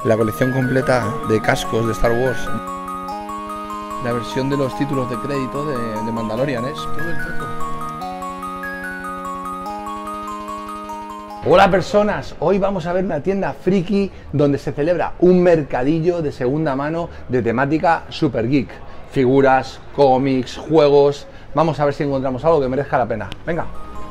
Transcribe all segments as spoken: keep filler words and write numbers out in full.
la colección completa de cascos de Star Wars. La versión de los títulos de crédito de, de Mandalorian, es todo el truco. Hola personas, hoy vamos a ver una tienda friki donde se celebra un mercadillo de segunda mano de temática super geek. Figuras, cómics, juegos. Vamos a ver si encontramos algo que merezca la pena. Venga.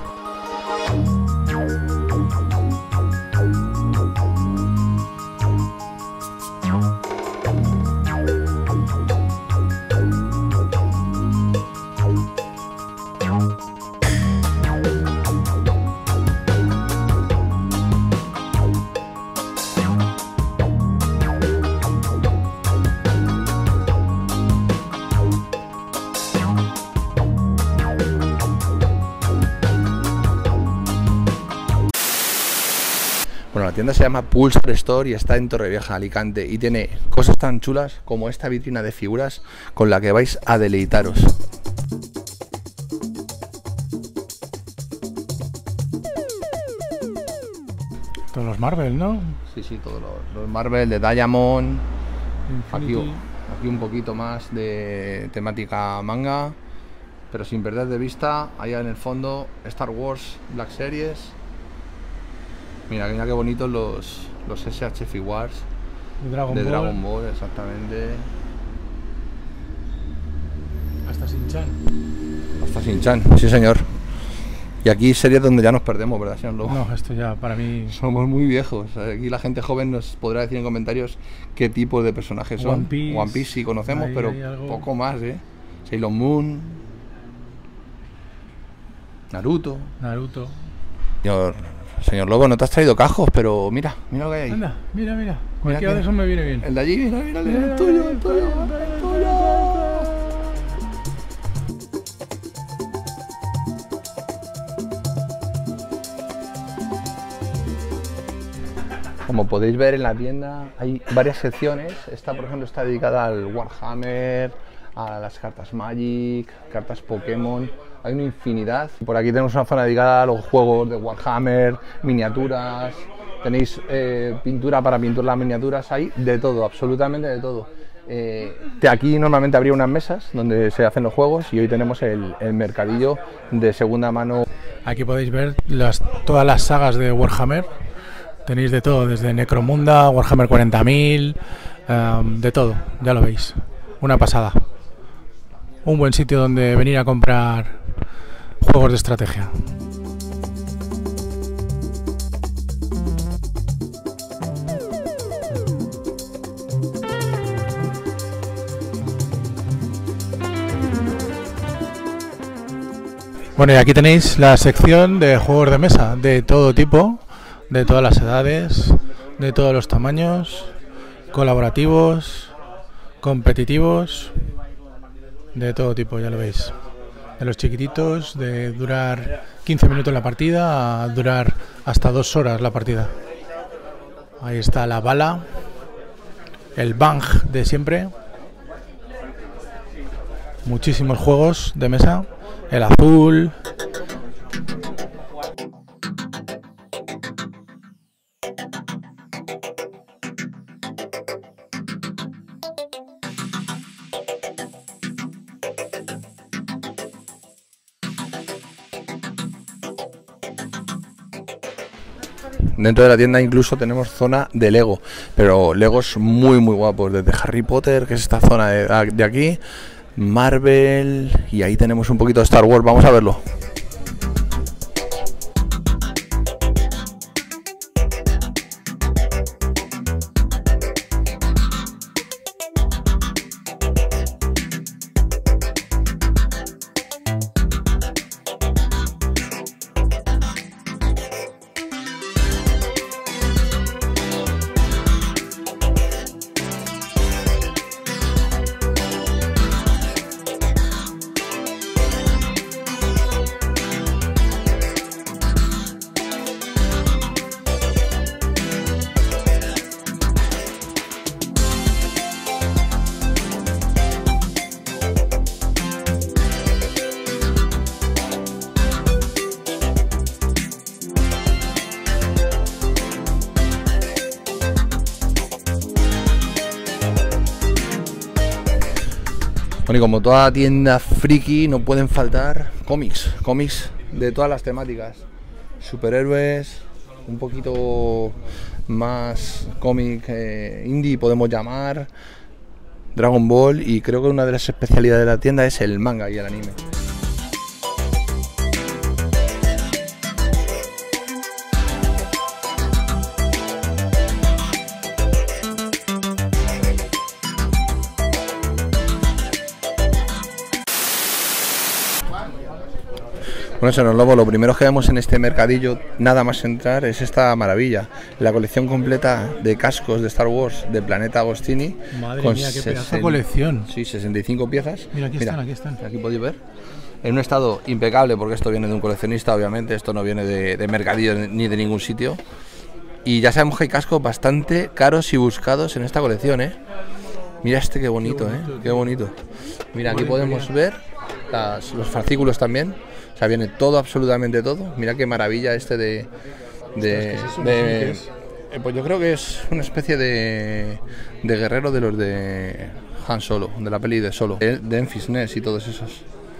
Bueno, la tienda se llama Pulsar Store y está en Torrevieja, Alicante, y tiene cosas tan chulas como esta vitrina de figuras con la que vais a deleitaros. Todos los Marvel, ¿no? Sí, sí, todos los, los Marvel, de Diamond. Aquí, aquí un poquito más de temática manga, pero sin perder de vista, allá en el fondo, Star Wars Black Series. Mira, mira qué bonitos los, los S H Figuarts de Dragon, de Ball. Dragon Ball, exactamente. Hasta Shin-Chan. Hasta Shin-Chan, sí señor. Y aquí sería donde ya nos perdemos, ¿verdad, señor Lobo? No, esto ya para mí... Somos muy viejos. Aquí la gente joven nos podrá decir en comentarios qué tipo de personajes son. One Piece, One Piece sí conocemos, ahí, pero ahí algo... poco más, ¿eh? Sailor Moon, Naruto. Naruto. Señor, señor Lobo, no te has traído cajos, pero mira, mira lo que hay ahí. Anda, mira, mira. Mira Cualquiera que- de esos me viene bien. El de allí, mira, mira, mira, el tuyo, el tuyo, el tuyo. Como podéis ver en la tienda hay varias secciones. Esta, por ejemplo, está dedicada al Warhammer, a las cartas Magic, cartas Pokémon. Hay una infinidad. Por aquí tenemos una zona dedicada a los juegos de Warhammer, miniaturas. Tenéis eh, pintura para pintar las miniaturas. Hay de todo, absolutamente de todo. Eh, de aquí normalmente habría unas mesas donde se hacen los juegos y hoy tenemos el, el mercadillo de segunda mano. Aquí podéis ver las, todas las sagas de Warhammer. Tenéis de todo, desde Necromunda, Warhammer cuarenta mil, um, de todo, ya lo veis. Una pasada. Un buen sitio donde venir a comprar juegos de estrategia. Bueno, y aquí tenéis la sección de juegos de mesa, de todo tipo, de todas las edades, de todos los tamaños, colaborativos, competitivos, de todo tipo, ya lo veis. De los chiquititos, de durar quince minutos la partida, a durar hasta dos horas la partida. Ahí está la bala, el bang de siempre. Muchísimos juegos de mesa, el azul. Dentro de la tienda incluso tenemos zona de Lego, pero Legos muy muy guapos, desde Harry Potter, que es esta zona de, de aquí, Marvel, y ahí tenemos un poquito de Star Wars, vamos a verlo. Bueno, y como toda tienda friki, no pueden faltar cómics, cómics de todas las temáticas. Superhéroes, un poquito más cómic eh, indie podemos llamar, Dragon Ball, y creo que una de las especialidades de la tienda es el manga y el anime. Bueno, señor Lobo, lo primero que vemos en este mercadillo, nada más entrar, es esta maravilla. La colección completa de cascos de Star Wars de Planeta Agostini. Madre mía, qué pedazo de colección. Sí, sesenta y cinco piezas. Mira, aquí Mira, están, aquí están. Aquí podéis ver. En un estado impecable, porque esto viene de un coleccionista, obviamente. Esto no viene de, de mercadillo ni de ningún sitio. Y ya sabemos que hay cascos bastante caros y buscados en esta colección, ¿eh? Mira este, qué bonito, qué bonito, ¿eh? Qué bonito. Mira, aquí podemos ver las, los fascículos también. O sea, viene todo, absolutamente todo. Mira qué maravilla este de... de, de eh, pues yo creo que es una especie de, de guerrero de los de Han Solo, de la peli de Solo, de, de Enfys Nest y todos esos.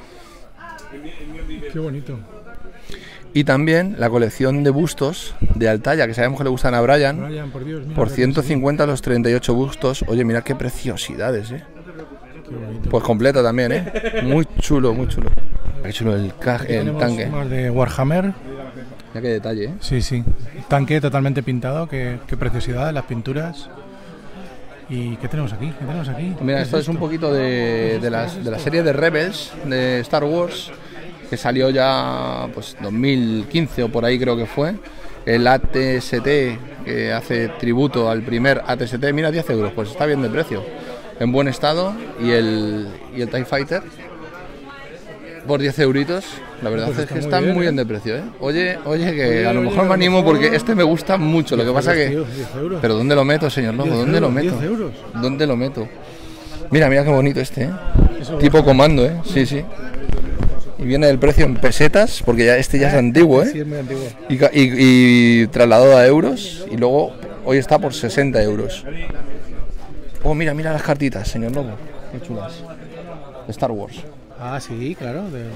Qué bonito. Y también la colección de bustos de Altaya, que sabemos que le gustan a Brian. Brian, por Dios, mira, por ciento cincuenta los treinta y ocho bustos. Oye, mira qué preciosidades, ¿eh? Qué bonito. Pues completa también, ¿eh? Muy chulo, muy chulo. Qué chulo el, el tanque. Más de Warhammer. Mira qué detalle, ¿eh? Sí, sí. Tanque totalmente pintado, qué, qué preciosidad, las pinturas. ¿Y qué tenemos aquí? ¿Qué tenemos aquí? Mira, esto es, es un poquito de, de, las, de la serie de Rebels de Star Wars, que salió ya pues dos mil quince o por ahí creo que fue. El A T S T, que hace tributo al primer A T S T, mira, diez euros, pues está bien de precio, en buen estado. Y el, y el TIE Fighter por diez euritos, la verdad pues es que están muy bien, muy bien de precio, ¿eh? Oye, oye, que oye, a lo mejor oye, me animo mejor... porque este me gusta mucho, lo que pasa que... Tío, pero ¿dónde lo meto, señor Lobo? ¿Dónde euros, lo meto? diez euros. ¿Dónde lo meto? Mira, mira qué bonito este, ¿eh? Tipo comando, ¿eh? Sí, sí. Y viene el precio en pesetas, porque ya este ya es antiguo, ¿eh? Sí, es muy antiguo. Y, y, y trasladado a euros, y luego hoy está por sesenta euros. Oh, mira, mira las cartitas, señor Lobo. Qué chulas. De Star Wars. Ah, sí, claro. De...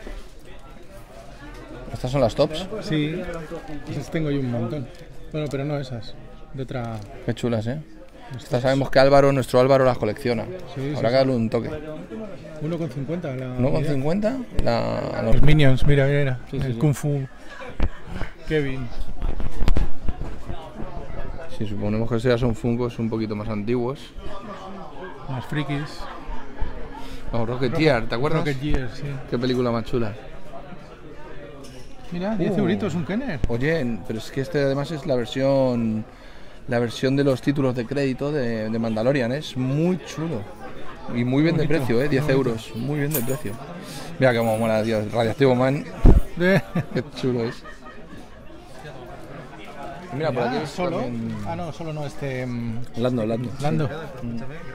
¿Estas son las tops? Sí, esas tengo yo un montón. Bueno, pero no esas. De otra... Qué chulas, ¿eh? Estas sabemos que Álvaro, nuestro Álvaro, las colecciona. Sí, Habrá sí, que darle un toque. uno con cincuenta. La... ¿uno con cincuenta? La... Los Minions, mira, mira. Sí, el sí, sí. Kung Fu. Kevin. Si suponemos que ya son Funkos un poquito más antiguos. Más frikis. No, Rocketeer, ¿te acuerdas? Rocketeer, sí. Qué película más chula. Mira, diez uh. euritos un Kenner. Oye, pero es que este además es la versión la versión de los títulos de crédito de, de Mandalorian, ¿eh? Es muy chulo. Y muy bien bonito, de precio, ¿eh? diez euros. Muy bien de precio. Mira cómo mola, tío. Radioactivo Man. Qué chulo es. Y mira, por aquí es solo. También... Ah, no, solo no, este. Um... Lando, Lando. Lando. Sí.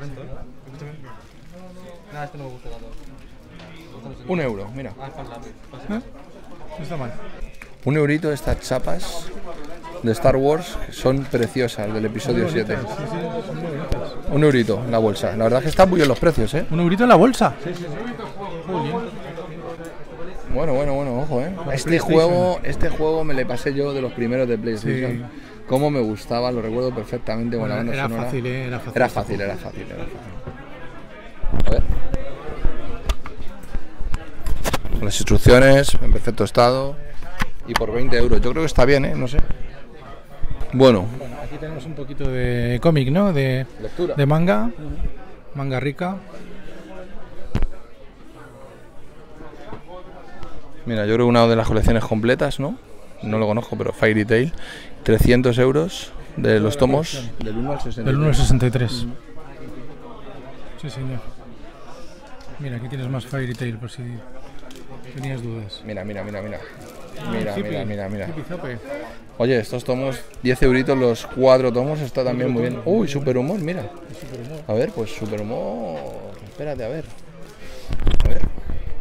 Nada, este no me gusta tanto. Un euro, mira. ¿Eh? No está mal. Un eurito estas chapas de Star Wars son preciosas del episodio siete. Sí, sí, son muy bonitas. Un eurito la bolsa. La verdad es que están muy bien los precios, ¿eh? ¿Un eurito en la bolsa? Sí, sí, sí. Muy bien. Bueno, bueno, bueno, ojo, ¿eh? Este juego, este juego me le pasé yo de los primeros de PlayStation. Sí. Cómo me gustaba, lo recuerdo perfectamente con bueno, la banda era sonora. Fácil, ¿eh? Era fácil, era fácil, era fácil, era fácil. A ver. Las instrucciones en perfecto estado y por veinte euros. Yo creo que está bien, ¿eh? No sé. Bueno. Bueno, aquí tenemos un poquito de cómic, ¿no? De lectura. De manga. Manga rica. Mira, yo creo que una de las colecciones completas, ¿no? No lo conozco, pero Fairy Tail. trescientos euros de los tomos. Del uno al sesenta y tres. Del uno al sesenta y tres. Mm. Sí, señor. Mira, aquí tienes más Fairy Tail por si tenías dudas. Mira, mira, mira, mira. Mira, Zipi, mira, mira, mira. Zipi, Oye, estos tomos, diez euritos los cuatro tomos, está también muy bien. Uy, Superhumor, mira. Superhumor. A ver, pues Superhumor. Espérate, a ver. A ver.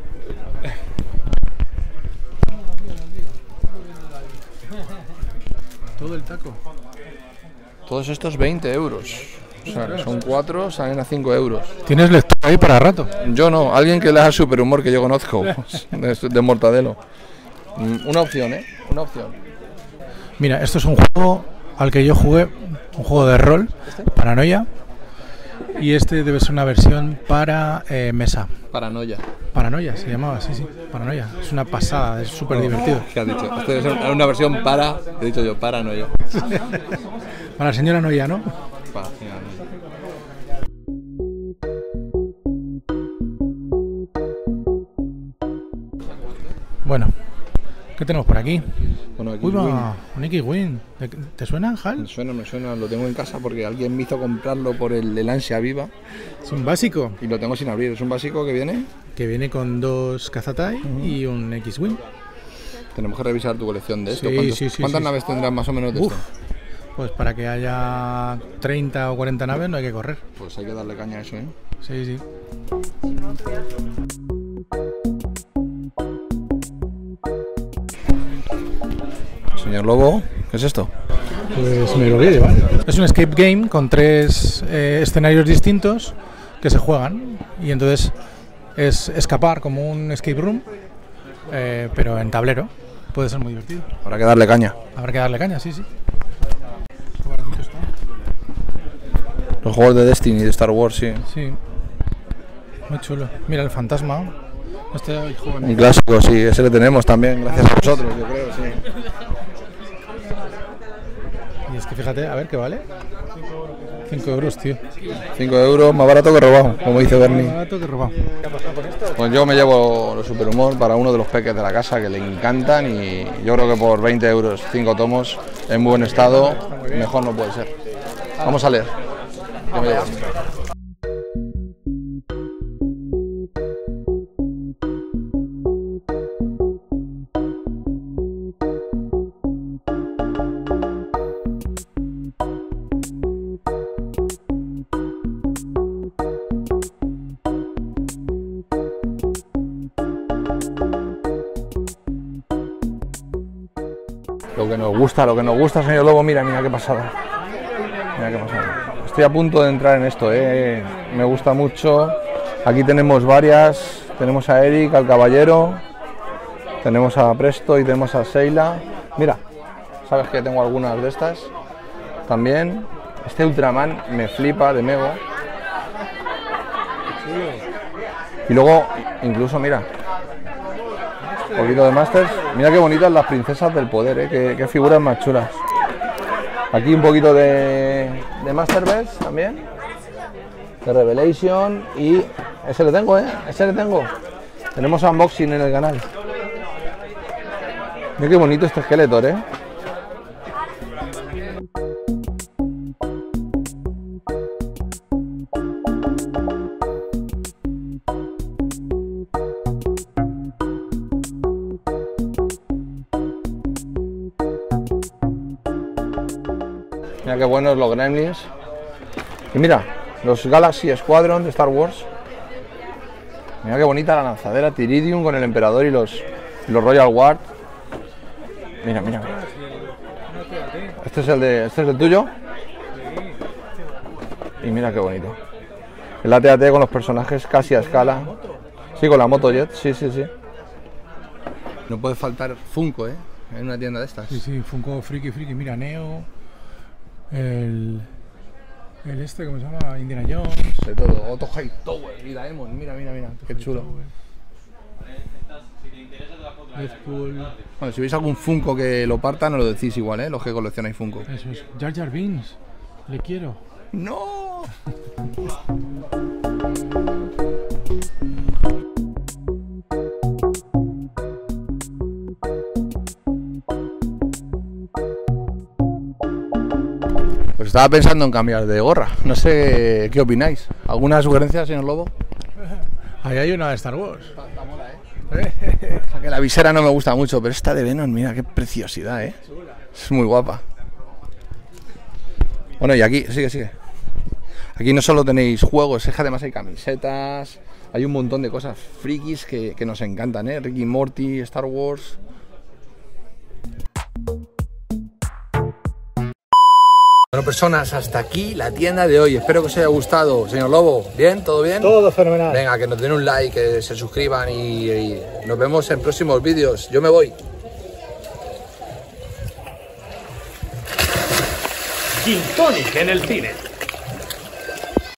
Todo el taco. Todos estos veinte euros. O sea, son cuatro, salen a cinco euros. ¿Tienes lector Ahí para rato. Yo no, alguien que le haga superhumor que yo conozco, de, de Mortadelo. Una opción, ¿eh? Una opción. Mira, esto es un juego al que yo jugué, un juego de rol, Paranoia. Y este debe ser una versión para eh, mesa. Paranoia. Paranoia se llamaba, sí, sí, Paranoia. Es una pasada, es súper divertido. ¿Qué has dicho? Esto debe ser una versión para, he dicho yo, Paranoia. Para la señora Noia, ¿no? Para la señora Noia. Bueno, ¿qué tenemos por aquí? Bueno, aquí Uy, va, un X-Wing. ¿Te suena, Hal? Me suena, me suena, lo tengo en casa porque alguien me hizo comprarlo por el, el ansia viva. Es un básico. Y lo tengo sin abrir, es un básico que viene. Que viene con dos Cazatai uh-huh. y un X-Wing. Tenemos que revisar tu colección de esto. Sí, ¿Cuántos, sí, sí, ¿Cuántas sí, naves sí. tendrás más o menos de Uf, esto? Pues para que haya treinta o cuarenta naves no hay que correr. Pues hay que darle caña a eso, ¿eh? Sí, sí. Señor Lobo, ¿qué es esto? Pues me lo voy a llevar. Es un escape game con tres eh, escenarios distintos que se juegan y entonces es escapar como un escape room, eh, pero en tablero. Puede ser muy divertido. Habrá que darle caña. Habrá que darle caña, sí, sí. Los juegos de Destiny y de Star Wars, sí. Sí. Muy chulo. Mira el fantasma. Este juego un clásico, sí, ese le tenemos también, gracias a vosotros, yo creo, sí. Y es que fíjate, a ver qué vale. cinco euros, tío. cinco euros, más barato que robado, como dice Bernie. Más barato que robado. ¿Qué ha pasado con esto? Pues yo me llevo los superhumor para uno de los peques de la casa que le encantan y yo creo que por veinte euros, cinco tomos, en buen estado, mejor no puede ser. Vamos a leer. Yo me llevo. Lo que nos gusta, lo que nos gusta, señor Lobo, mira, mira qué pasada. Mira qué pasada. Estoy a punto de entrar en esto, ¿eh? Me gusta mucho. Aquí tenemos varias. Tenemos a Eric, al caballero. Tenemos a Presto y tenemos a Sheila. Mira, sabes que tengo algunas de estas. También. Este Ultraman me flipa de Mego. Y luego, incluso, mira. Un poquito de Masters. Mira qué bonitas las princesas del poder, ¿eh? Qué, qué figuras más chulas. Aquí un poquito de, de Masterverse también. De Revelation. Y ese le tengo, ¿eh? Ese le tengo. Tenemos unboxing en el canal. Mira qué bonito este Skeletor, ¿eh? Mira qué buenos los Gremlins. Y mira, los Galaxy Squadron de Star Wars. Mira qué bonita la lanzadera Tiridium con el Emperador y los, y los Royal Guard. Mira, mira. Este es el de, este es el tuyo. Y mira qué bonito. El A T A T con los personajes casi a escala. Sí, con la Motojet, sí, sí, sí. No puede faltar Funko, ¿eh? En una tienda de estas. Sí, sí, Funko friki, friki. Mira, Neo. El, el este, ¿cómo se llama? Indiana Jones. De todo, Otto Hightower y Daemon, mira, mira, mira, qué chulo. Deadpool. Bueno, si veis algún Funko que lo parta, no lo decís igual, ¿eh? Los que coleccionáis Funko. Eso es. Jar Jar Binks. Le quiero. ¡No! Pues estaba pensando en cambiar de gorra. No sé qué opináis. ¿Alguna sugerencia, señor Lobo? Ahí hay una de Star Wars. Está mola, ¿eh? O sea, que la visera no me gusta mucho, pero esta de Venom, mira qué preciosidad, ¿eh? Es muy guapa. Bueno, y aquí, sigue, sigue. Aquí no solo tenéis juegos, es que además hay camisetas, hay un montón de cosas frikis que, que nos encantan, ¿eh? Rick y Morty, Star Wars. Bueno, personas, hasta aquí la tienda de hoy. Espero que os haya gustado. Señor Lobo, ¿bien? ¿Todo bien? Todo fenomenal. Venga, que nos den un like, que se suscriban y, y nos vemos en próximos vídeos. Yo me voy. Gin Tonic en el cine.